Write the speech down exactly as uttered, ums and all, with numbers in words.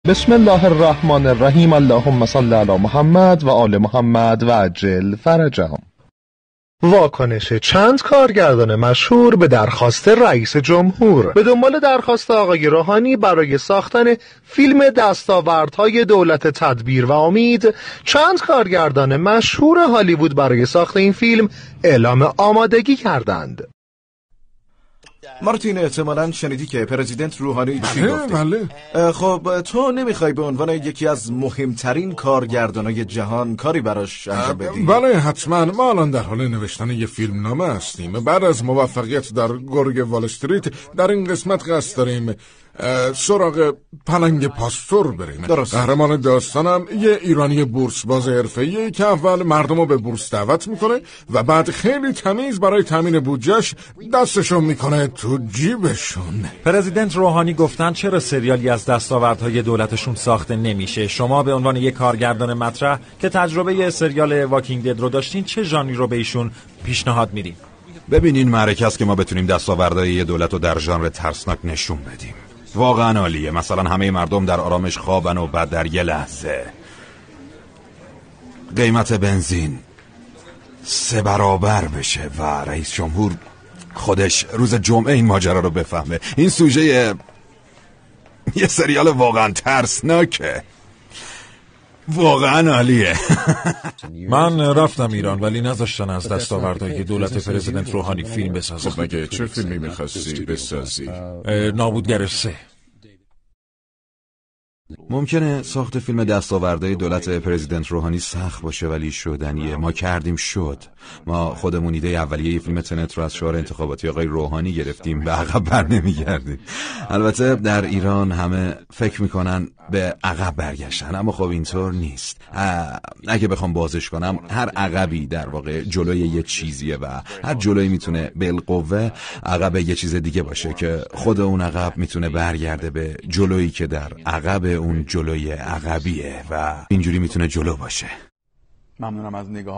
بسم الله الرحمن الرحیم. اللهم صل علی محمد و آل محمد و عجل فرجهم. واکنش چند کارگردان مشهور به درخواست رئیس جمهور. به دنبال درخواست آقای روحانی برای ساختن فیلم دستاوردهای دولت تدبیر و امید، چند کارگردان مشهور هالیوود برای ساخت این فیلم اعلام آمادگی کردند. مارتین، احتمالاً شنیدی که پرزیدنت روحانی چی گفته؟ بله. خب تو نمیخوای به عنوان یکی از مهمترین کارگردانای جهان کاری براش انجام بدی؟ بله حتما. ما الان در حال نوشتن یه فیلم نامه هستیم. بعد از موفقیت در گرگ وال استریت در این قسمت قصد داریم سراغ پلنگ پاستور بریم. درست. قهرمان داستانم یه ایرانی بورس باز حرفه‌ایه که اول مردمو به بورس دعوت میکنه و بعد خیلی تمیز برای تامین بودجهش دستشون میکنه تو جیبشون. پرزیدنت روحانی گفتن چرا سریالی از دستاوردهای دولتشون ساخته نمیشه؟ شما به عنوان یک کارگردان مطرح که تجربه سریال واکینگ دد رو داشتین، چه ژانری رو به ایشون پیشنهاد میدین؟ ببینین، معرکه است که ما بتونیم دستاوردهای یه دولت رو در ژانر ترسناک نشون بدیم. واقعا عالیه. مثلا همه مردم در آرامش خوابن و بعد در یه لحظه قیمت بنزین سه برابر بشه و رئیس جمهور خودش روز جمعه این ماجرا رو بفهمه. این سوژه یه, یه سریال واقعا ترسناکه. واقعا عالیه. من رفتم ایران ولی نذاشتن از دستاوردهای دولت پرزیدنت روحانی فیلم بسازم. خب مگه چه فیلمی میخواستی بسازی؟ نابودگر سه. ممکنه ساخت فیلم دستاوردهای دولت پرزیدنت روحانی سخت باشه ولی شدنیه. ما کردیم شد. ما خودمون ایده اولیه فیلم تنت رو از شعار انتخاباتی آقای روحانی گرفتیم، به عقب بر نمیگردیم. البته در ایران همه فکر میکنن به عقب برگشتن، اما خب اینطور نیست. اگه بخوام بازش کنم، هر عقبی در واقع جلوی یه چیزیه و هر جلوی میتونه بالقوه عقب یه چیز دیگه باشه که خود اون عقب میتونه برگرده به جلویی که در عقب اون جلوی عقبیه و اینجوری میتونه جلو باشه. ممنونم از نگاه